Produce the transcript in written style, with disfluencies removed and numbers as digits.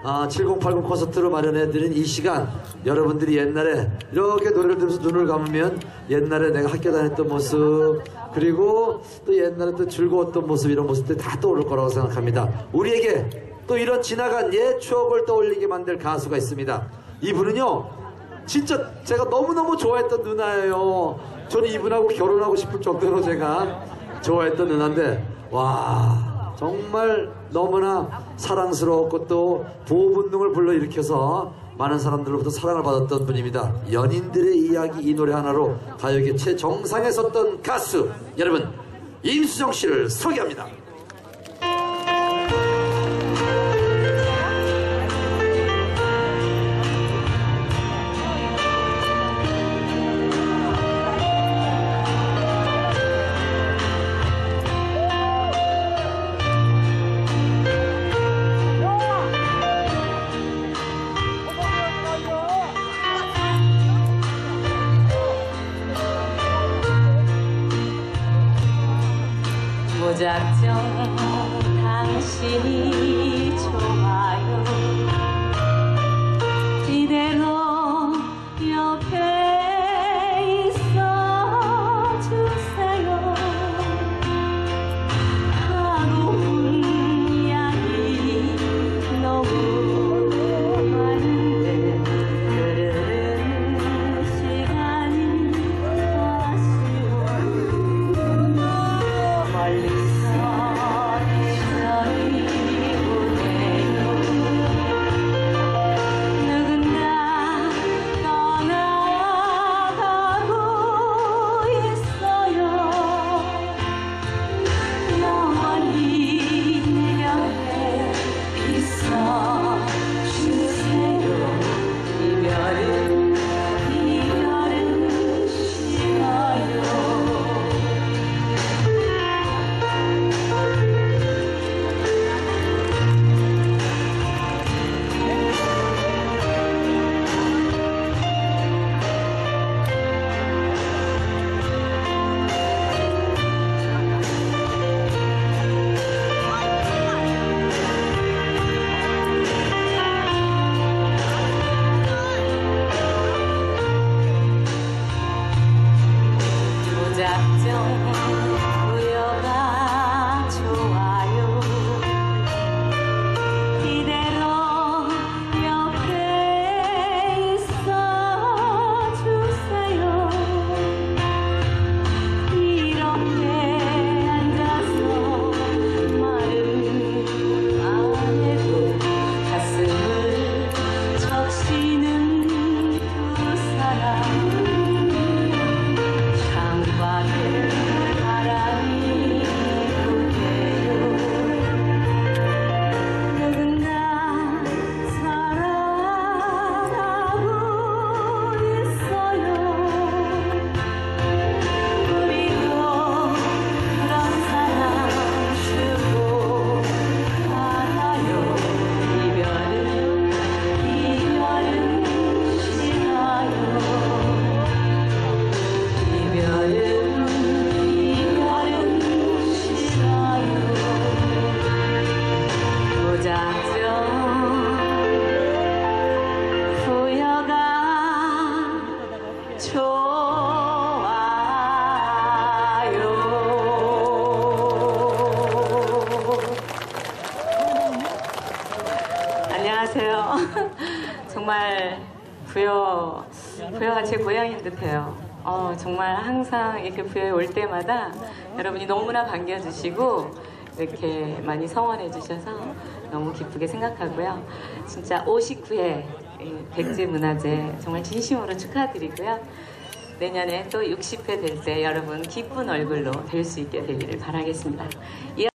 7080 콘서트로 마련해드린 이 시간, 여러분들이 옛날에 이렇게 노래를 들으면서 눈을 감으면 옛날에 내가 학교 다녔던 모습, 그리고 또 옛날에 또 즐거웠던 모습, 이런 모습들이 다 떠오를 거라고 생각합니다. 우리에게 또 이런 지나간 옛 추억을 떠올리게 만들 가수가 있습니다. 이분은요, 진짜 제가 너무너무 좋아했던 누나예요. 저는 이분하고 결혼하고 싶을 정도로 제가 좋아했던 누나인데, 와, 정말 너무나 사랑스러웠고 또 보호본능을 불러일으켜서 많은 사람들로부터 사랑을 받았던 분입니다. 연인들의 이야기, 이 노래 하나로 가요계 최정상에 섰던 가수, 여러분, 임수정 씨를 소개합니다. 무작정 당신이 좋아요. 이대로 옆에 있어 주세요. 하고픈 양이 너무 많은데 흐르는 시간이 아쉬워. 멀리 우여가 좋아요. 이대로 옆에 있어 주세요. 이렇게 앉아서 말은 안 해도 가슴을 적시는 두 사람. 안녕하세요. 정말 부여가 제 고향인 듯해요. 정말 항상 이렇게 부여에 올 때마다 여러분이 너무나 반겨주시고 이렇게 많이 성원해 주셔서 너무 기쁘게 생각하고요. 진짜 59회 백제문화제 정말 진심으로 축하드리고요. 내년에 또 60회 될 때 여러분 기쁜 얼굴로 뵐 수 있게 되기를 바라겠습니다.